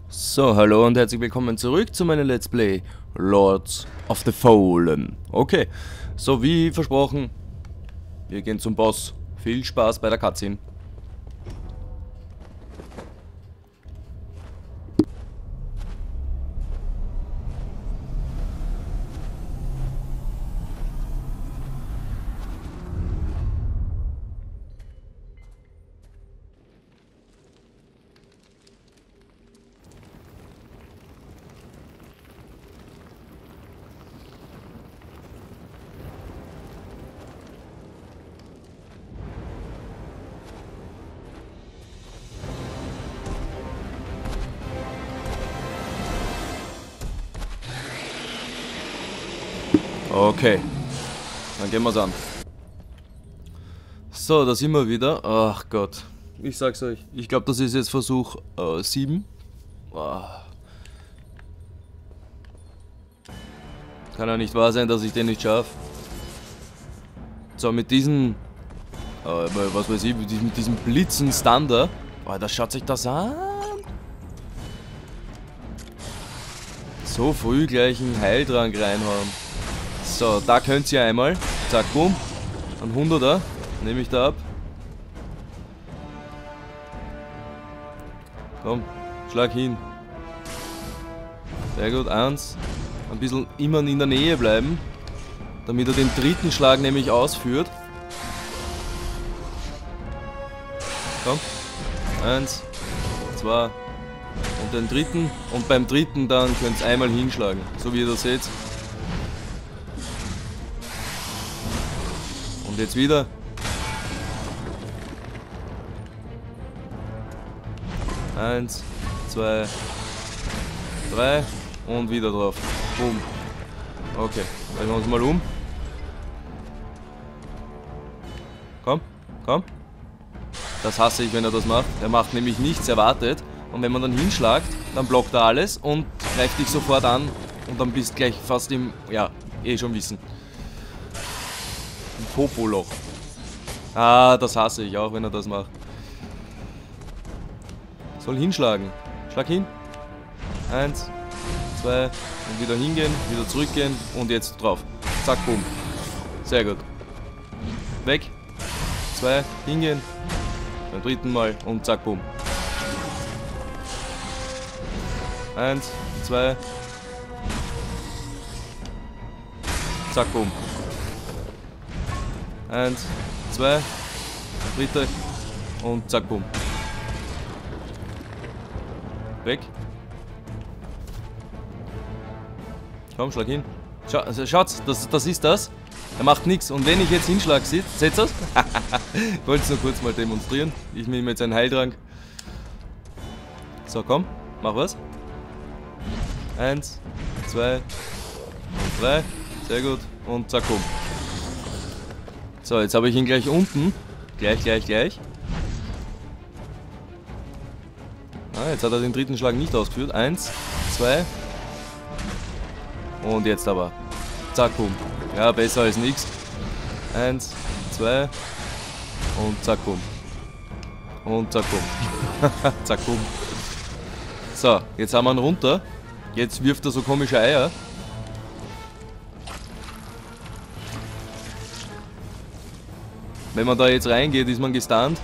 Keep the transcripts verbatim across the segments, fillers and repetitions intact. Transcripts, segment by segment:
So, hallo und herzlich willkommen zurück zu meinem Let's Play Lords of the Fallen. Okay, so wie versprochen, wir gehen zum Boss. Viel Spaß bei der Cutscene. Okay, dann gehen wir's an. So, da sind wir wieder. Ach Gott, ich sag's euch. Ich glaube, das ist jetzt Versuch äh, sieben. Ah. Kann ja nicht wahr sein, dass ich den nicht schaffe. So, mit diesen, äh, was weiß ich, mit diesem, mit diesem Blitzen Stunder. Oh, da schaut sich das an. So früh gleich einen Heiltrank reinhauen. So, da könnt ihr einmal. Zack, boom. Ein hunderter. Nehme ich da ab. Komm, schlag hin. Sehr gut, eins. Ein bisschen immer in der Nähe bleiben. Damit er den dritten Schlag nämlich ausführt. Komm. Eins, zwei. Und den dritten. Und beim dritten dann könnt ihr einmal hinschlagen. So wie ihr das seht. Und jetzt wieder. Eins, zwei, drei und wieder drauf. Boom. Okay, drehen wir uns mal um. Komm, komm. Das hasse ich, wenn er das macht. Er macht nämlich nichts erwartet. Und wenn man dann hinschlagt, dann blockt er alles und greift dich sofort an. Und dann bist gleich fast im, ja, eh schon wissen. Ein Popoloch. Ah, das hasse ich auch, wenn er das macht. Soll hinschlagen. Schlag hin. Eins, zwei und wieder hingehen, wieder zurückgehen und jetzt drauf. Zack, boom. Sehr gut. Weg. Zwei, hingehen. Beim dritten Mal und zack, boom. Eins, zwei. Zack, boom. Eins, zwei, dritte und zack, boom. Weg. Komm, schlag hin. Schau, also schaut, das, das ist das. Er macht nichts. Und wenn ich jetzt hinschlag, seht ihr das? Ich wollte es nur kurz mal demonstrieren. Ich nehme jetzt einen Heiltrank. So, komm, mach was. Eins, zwei und drei. Sehr gut. Und zack, boom. So, jetzt habe ich ihn gleich unten. Gleich, gleich, gleich. Ah, jetzt hat er den dritten Schlag nicht ausgeführt. Eins, zwei. Und jetzt aber. Zack, boom. Ja, besser als nichts. Eins, zwei. Und zack, boom. Und zack, boom. Zack, boom. So, jetzt haben wir ihn runter. Jetzt wirft er so komische Eier. Wenn man da jetzt reingeht, ist man gestunt.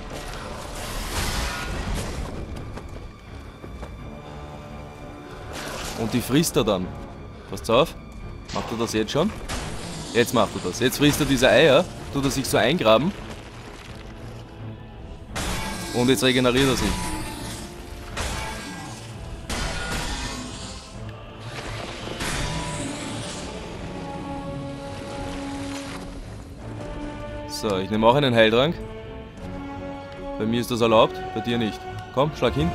Und die frisst er dann. Passt auf. Macht er das jetzt schon? Jetzt macht er das. Jetzt frisst er diese Eier. Tut er sich so eingraben. Und jetzt regeneriert er sich. So, ich nehme auch einen Heiltrank. Bei mir ist das erlaubt, bei dir nicht. Komm, schlag hin.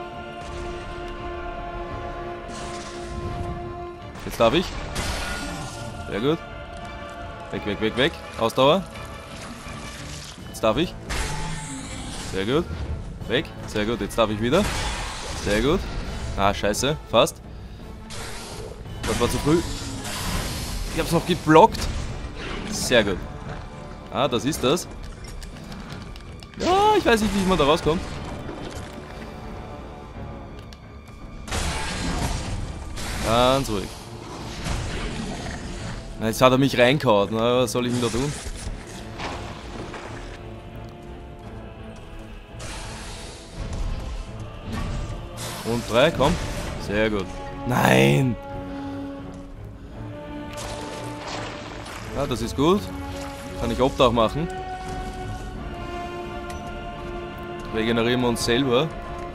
Jetzt darf ich. Sehr gut. Weg, weg, weg, weg. Ausdauer. Jetzt darf ich. Sehr gut. Weg. Sehr gut. Jetzt darf ich wieder. Sehr gut. Ah, scheiße. Fast. Das war zu früh. Ich hab's noch geblockt. Sehr gut. Ah, das ist das. Ja, ich weiß nicht, wie man da rauskommt. Ganz ruhig. Na, jetzt hat er mich reingehauen. Na, was soll ich denn da tun? Und drei, komm. Sehr gut. Nein! Ja, das ist gut. Kann ich Obdach machen. Regenerieren wir uns selber.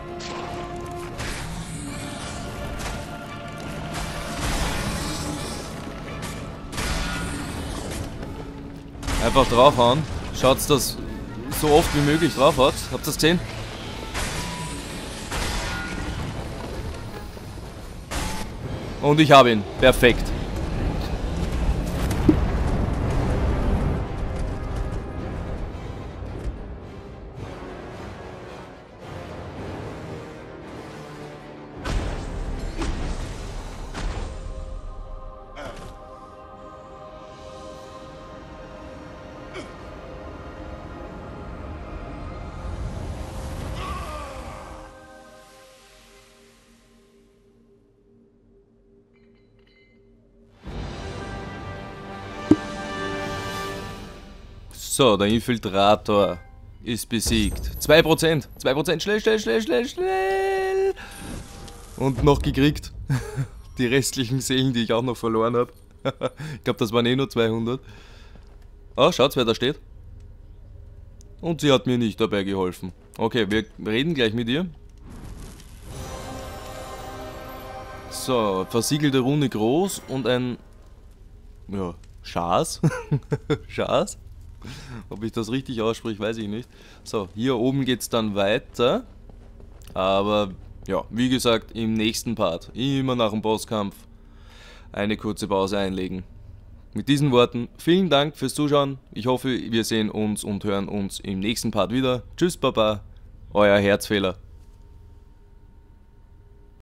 Einfach draufhauen. Schaut, dass so oft wie möglich drauf hat. Habt ihr das gesehen? Und ich habe ihn. Perfekt. So, der Infiltrator ist besiegt. zwei Prozent. zwei Prozent. Schnell, schnell, schnell, schnell, schnell. Und noch gekriegt. Die restlichen Seelen, die ich auch noch verloren habe. Ich glaube, das waren eh nur zweihundert. Ah, schaut, wer da steht. Und sie hat mir nicht dabei geholfen. Okay, wir reden gleich mit ihr. So, versiegelte Rune groß und ein... Ja, Schaas. Schaas. Ob ich das richtig ausspreche, weiß ich nicht. So, hier oben geht es dann weiter. Aber, ja, wie gesagt, im nächsten Part, immer nach dem Bosskampf, eine kurze Pause einlegen. Mit diesen Worten, vielen Dank fürs Zuschauen. Ich hoffe, wir sehen uns und hören uns im nächsten Part wieder. Tschüss, Baba, euer Herzfehler.